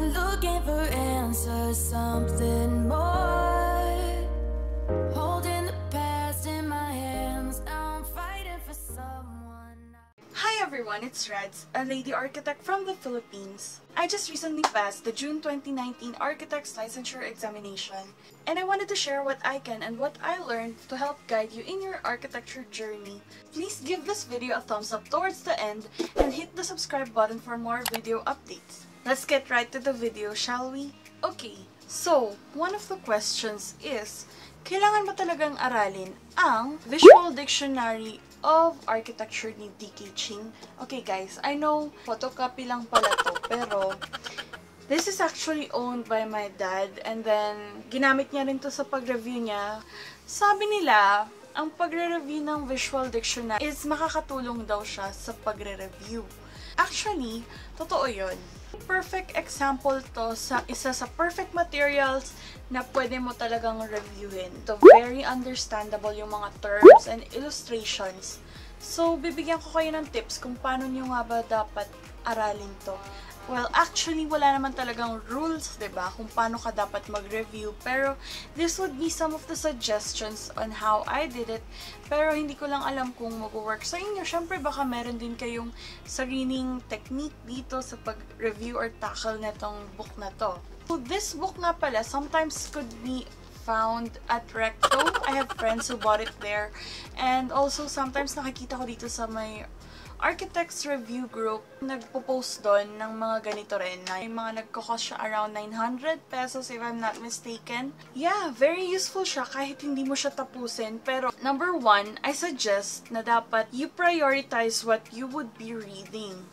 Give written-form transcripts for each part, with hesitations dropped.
looking for answers, something more. Holding the past in my hands, now I'm fighting for someone. Hi everyone, it's Reds, a lady architect from the Philippines. I just recently passed the June 2019 Architects Licensure Examination, and I wanted to share what I can and what I learned to help guide you in your architecture journey. Please give this video a thumbs up towards the end and hit the subscribe button for more video updates. Let's get right to the video, shall we? Okay, so one of the questions is, kailangan ba talagang aralin ang Visual Dictionary of Architecture ni DK Ching? Okay guys, I know photocopy lang pala to, pero this is actually owned by my dad, and then ginamit niya rin to sa pag-review niya. Sabi nila, ang pagre-review ng Visual Dictionary is makakatulong daw siya sa pagre-review. Actually, totoo yun. Perfect example to sa isa sa perfect materials na pwede mo talagang reviewin. To very understandable yung mga terms and illustrations. So, bibigyan ko kayo ng tips kung paano nyo nga ba dapat aralin to. Well, actually, wala naman talagang rules, diba? Kung paano ka dapat mag-review. Pero, this would be some of the suggestions on how I did it. Pero, hindi ko lang alam kung mag-work sa inyo. Siyempre, baka meron din kayong sariling technique dito sa pag-review or tackle netong book na to. So, this book nga pala, sometimes could be found at Recto. I have friends who bought it there. And also, sometimes nakikita ko dito sa may Architects Review Group, nagpo-post doon ng mga ganito rin na yung mga nagko-cost siya around 900 pesos if I'm not mistaken. Yeah, very useful siya kahit hindi mo siya tapusin. Pero number one, I suggest na dapat you prioritize what you would be reading.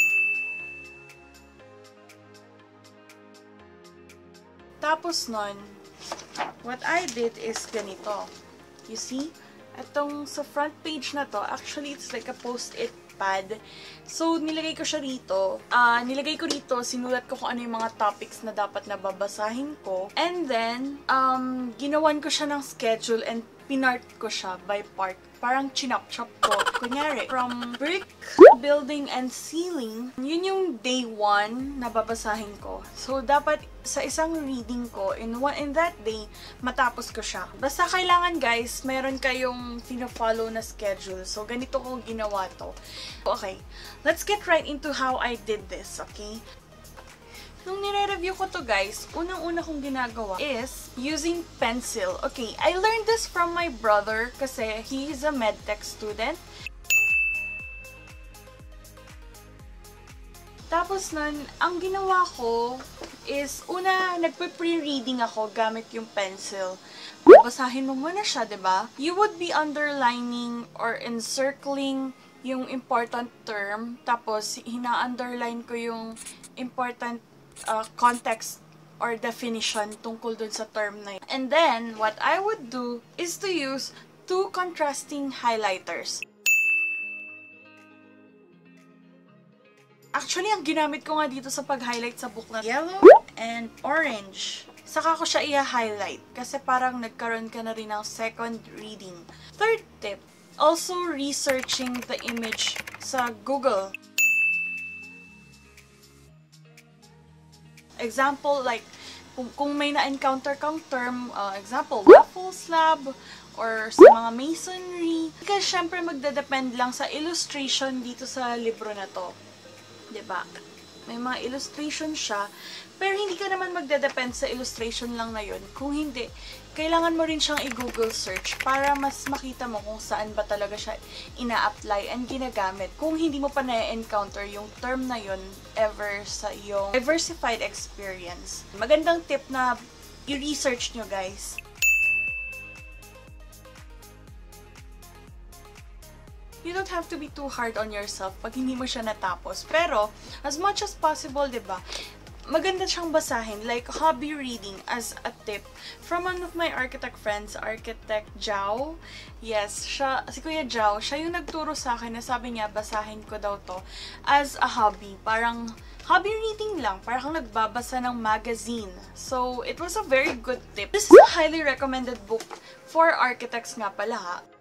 Tapos nun, what I did is ganito. You see? Itong sa front page na to, actually it's like a post-it pad. So, nilagay ko siya rito. Sinulat ko kung ano yung mga topics na dapat nababasahin ko. And then, ginawan ko siya ng schedule and pinart ko siya by part. Parang chinop-chop ko. Kunyari, from brick, building, and ceiling, yun yung day 1 na babasahin ko. So, dapat sa isang reading ko, in that day, matapos ko siya. Basta kailangan guys, meron kayong pina-follow na schedule. So, ganito ko ginawa to. Okay, let's get right into how I did this, okay? Nung nire-review ko to guys, unang-una kong ginagawa is using pencil. Okay, I learned this from my brother kasi he is a medtech student. Tapos nun, ang ginawa ko is, una, nagpe-pre-reading ako gamit yung pencil. Babasahin mo muna siya, diba? You would be underlining or encircling yung important term. Tapos, hina-underline ko yung important context or definition tungkol dun sa term na yun. And then, what I would do is to use two contrasting highlighters. Actually, ang ginamit ko nga dito sa pag-highlight sa book na yellow and orange. Saka ko siya i-highlight kasi parang nagkaroon ka na rin ng second reading. Third tip, also researching the image sa Google. Example, like, kung may na-encounter kang term, example, waffle slab, or sa mga masonry. Kasi syempre magdadepend lang sa illustration dito sa libro na to. Diba? May mga illustration siya, pero hindi ka naman magdadepend sa illustration lang na yun. Kung hindi, kailangan mo rin siyang i-Google search para mas makita mo kung saan ba talaga siya ina-apply and ginagamit. Kung hindi mo pa na-encounter yung term na yun ever sa iyong diversified experience. Magandang tip na i-research nyo guys. You don't have to be too hard on yourself pag hindi mo siya natapos. Pero, as much as possible, diba, maganda siyang basahin, like hobby reading as a tip from one of my architect friends, Architect Jao. Yes, si Kuya Jao, siya yung nagturo sa akin na sabi niya, basahin ko daw to as a hobby. Parang hobby reading lang, parang nagbabasa ng magazine. So, it was a very good tip. This is a highly recommended book for architects nga pala ha.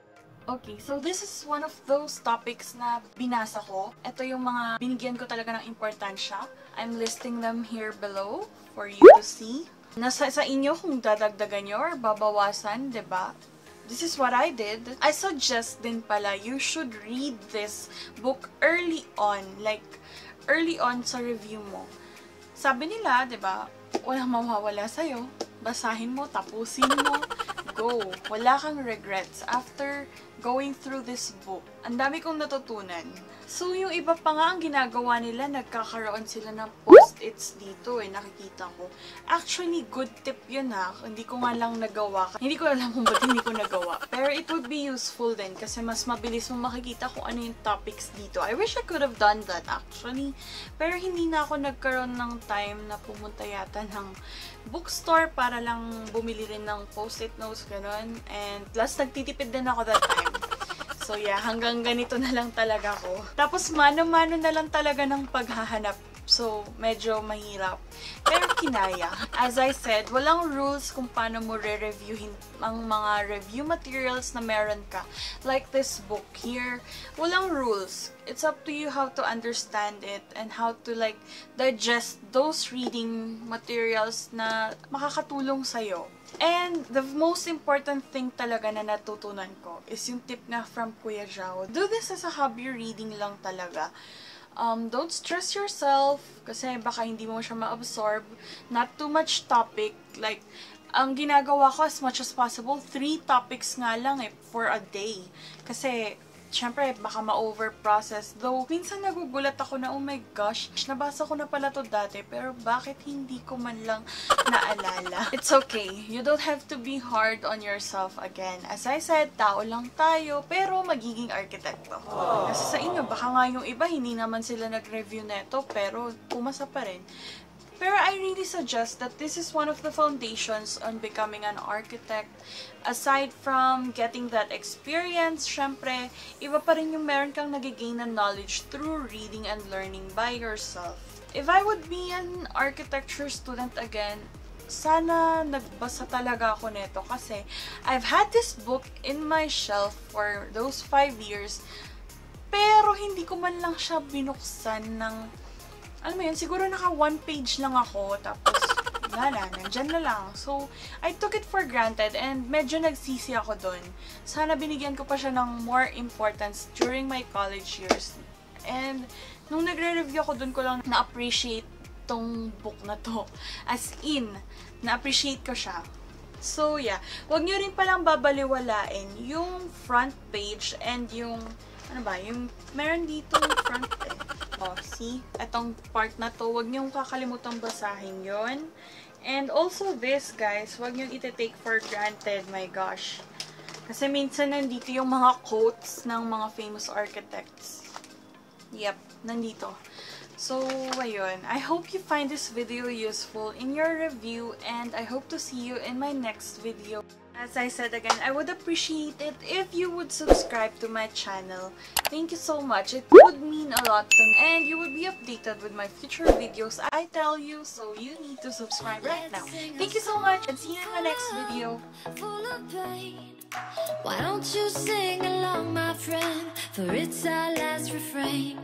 Okay, so this is one of those topics na binasa ko. Ito yung mga binigyan ko talaga ng importansya. I'm listing them here below for you to see. Nasa sa inyo kung dadagdagan nyo or babawasan, diba? This is what I did. I suggest din pala, you should read this book early on. Like, early on sa review mo. Sabi nila, diba, walang mawawala sa'yo. Basahin mo, tapusin mo, go. Wala kang regrets after going through this book. Ang dami kong natutunan. So, yung iba pa nga ang ginagawa nila, nagkakaroon sila ng post-its dito nakikita ko. Actually, good tip yun Hindi ko nga lang nagawa. Hindi ko alam kung ba't hindi ko nagawa. Pero it would be useful din kasi mas mabilis mo makikita kung ano yung topics dito. I wish I could have done that actually. Pero hindi na ako nagkaroon ng time na pumunta yata ng bookstore para lang bumili rin ng post-it notes, ganun. And plus, nagtitipid din ako that time. So yeah, hanggang ganito na lang talaga ko. Tapos mano-mano na lang talaga ng paghahanap. So, medyo mahirap. Pero kinaya. As I said, walang rules kung paano mo re-reviewin ang mga review materials na meron ka. Like this book here. Walang rules. It's up to you how to understand it and how to like digest those reading materials na makakatulong sa'yo. And the most important thing talaga na natutunan ko is yung tip nga from Kuya Jao. Do this as a hobby reading lang talaga. Don't stress yourself kasi baka hindi mo siya ma-absorb. Not too much topic. Like, ang ginagawa ko as much as possible, 3 topics nga lang for a day. Kasi, syempre, baka ma-over-process. Though, minsan nagugulat ako na, oh my gosh, nabasa ko na pala to dati, pero bakit hindi ko man lang naalala? It's okay. You don't have to be hard on yourself again. As I said, tao lang tayo, pero magiging architect to. Kasi sa inyo, baka nga yung iba, hindi naman sila nag-review neto, pero pumasa pa rin. Pero I really suggest that this is one of the foundations on becoming an architect. Aside from getting that experience, syempre, iba pa rin yung meron kang nagigain na knowledge through reading and learning by yourself. If I would be an architecture student again, sana nagbasa talaga ako neto kasi I've had this book in my shelf for those 5 years, pero hindi ko man lang siya binuksan ng alam mo yun, siguro naka 1 page lang ako, tapos nandyan na lang. So, I took it for granted and medyo nagsisi ako dun. Sana binigyan ko pa siya ng more importance during my college years. And, nung nagre-review ako dun ko lang na-appreciate tong book na to. As in, na-appreciate ko siya. So, yeah. Huwag nyo rin palang babaliwalain yung front page and yung, ano ba, yung meron dito front Oh, see? Itong part na to, huwag niyong kakalimutang basahin yon. And also this, guys, huwag niyong iti-take for granted, my gosh. Kasi minsan nandito yung mga quotes ng mga famous architects. Yep, nandito. So, ayun. I hope you find this video useful in your review and I hope to see you in my next video. As I said again, I would appreciate it if you would subscribe to my channel. Thank you so much. It would mean a lot to me. And you would be updated with my future videos. I tell you, so you need to subscribe right now. Thank you so much and see you in my next video. Why don't you sing along, my friend? For it's our last refrain.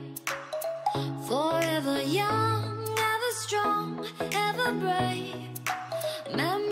Forever young, ever strong, ever brave.